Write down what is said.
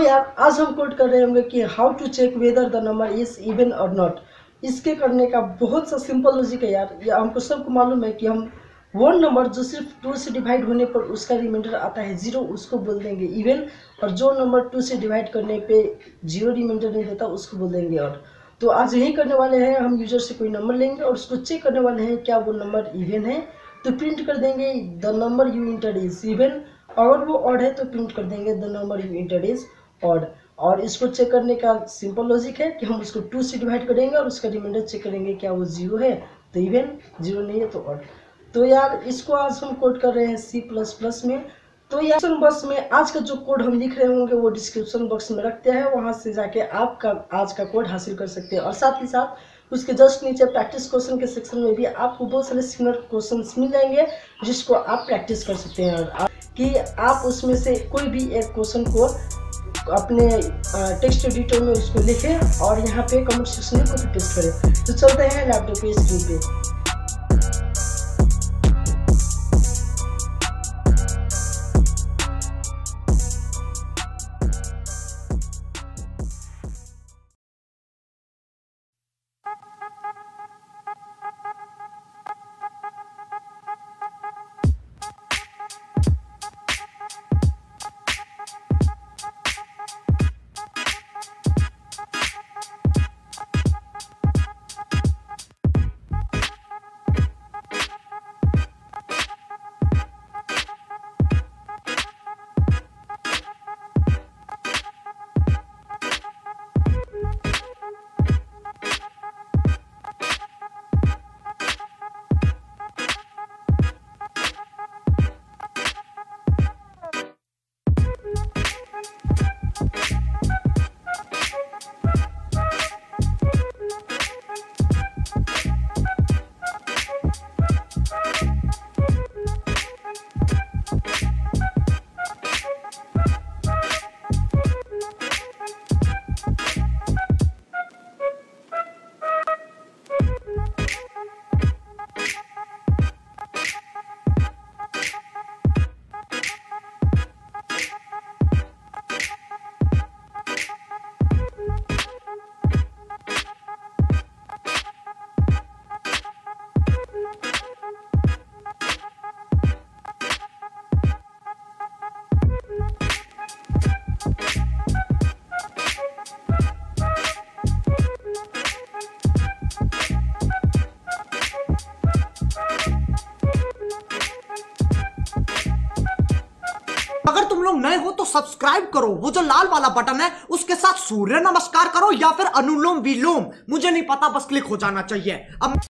यार आज हम कोड कर रहे होंगे कि how to check whether the number is even or not. इसके करने का बहुत सा सिंपल लॉजिक है यार। या हमको सबको मालूम है कि हम वो नंबर जो सिर्फ 2 से डिवाइड होने पर उसका रिमाइंडर आता है 0 उसको बोल देंगे इवन, और जो नंबर 2 से डिवाइड करने पे 0 रिमाइंडर नहीं देता उसको बोल देंगे ऑड। तो आज यही करने वाले हैं, हम यूजर से कोई नंबर लेंगे और उसको चेक करने वाले हैं क्या वो नंबर इवन है तो प्रिंट कर देंगे the number you entered is even, अगर वो ऑड है तो प्रिंट कर देंगे the number you entered is odd. और इसको चेक करने का सिंपल लॉजिक है कि हम उसको 2 से डिवाइड करेंगे और उसका रिमाइंडर चेक करेंगे क्या वो 0 है तो इवन, 0 नहीं है तो ऑड। तो यार इसको आज हम कोड कर रहे हैं C++ में। तो यार डिस्क्रिप्शन बॉक्स में आज का जो कोड हम लिख रहे होंगे वो डिस्क्रिप्शन बॉक्स में रखते हैं, वहां से जाके आपका आज का कोड हासिल कर सकते हैं। और साथ ही साथ उसके जस्ट नीचे प्रैक्टिस क्वेश्चन के सेक्शन में भी आपको बहुत सारे सिमिलर क्वेश्चंस मिल जाएंगे जिसको आप प्रैक्टिस कर सकते हैं और कि आप उसमें से कोई भी एक क्वेश्चन को अपने टेक्स्ट एडिटर में उसको लिखें और यहाँ पे कमेंट सेक्शन में कॉपी पेस्ट करें। तो चलते हैं लैपटॉप के स्क्रीन पे। अगर तुम लोग नए हो तो सब्सक्राइब करो, वो जो लाल वाला बटन है उसके साथ सूर्य नमस्कार करो या फिर अनुलोम विलोम, मुझे नहीं पता, बस क्लिक हो जाना चाहिए। अब